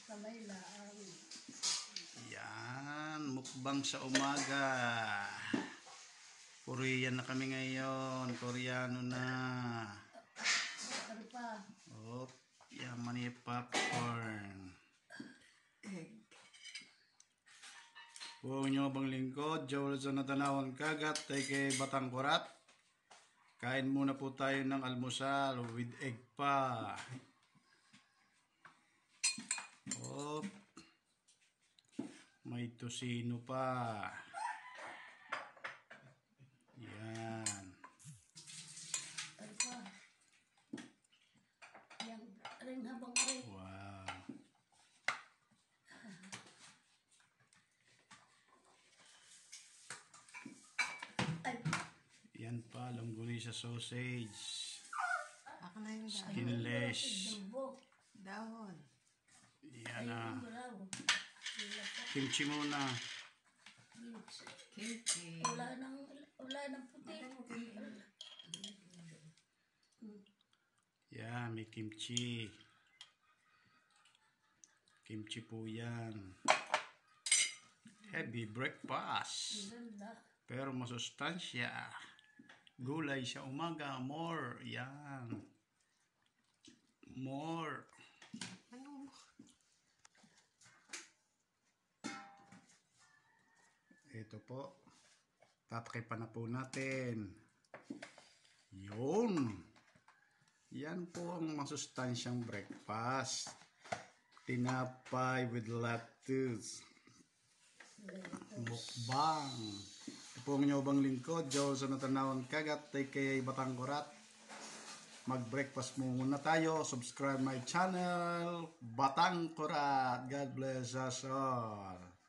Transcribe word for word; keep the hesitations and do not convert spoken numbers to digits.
Kamay lang. Yan, mukbang sa umaga. Korean na kami ngayon. Koreano na. Ano pa? Oh, yaman ni popcorn. Egg. Huwag nyo bang lingkod, Joel sa natanawang kagat, tay kay Batang Kurat. Kain muna po tayo ng almusal with egg pa. Oh, may tosino pa. Yan. Ano pa? Yang ring habang ring. Wow. Ay, Yan pa, longganisa sausage. Ako na yung dahon. Skinless. dubo. Dahon. Yan na. Ayun, wala. Wala pa. Kimchi muna. Kimchi. Wala nang, wala nang puti. Yan, may kimchi. Kimchi po yan. Heavy breakfast. Ganda. Pero masustansya. Gulay sa umaga. More. Yan. More. Ano? Ito po. Tatakipan na po natin. Yun. Yan po ang masustansyang breakfast. Tinapay with lettuce. Mukbang. Ito po ang inyong bang lingkod. Joel sa natanawang kagat. Tay kay Batang Kurat. Mag-breakfast muna tayo. Subscribe my channel. Batang Kurat. God bless us all.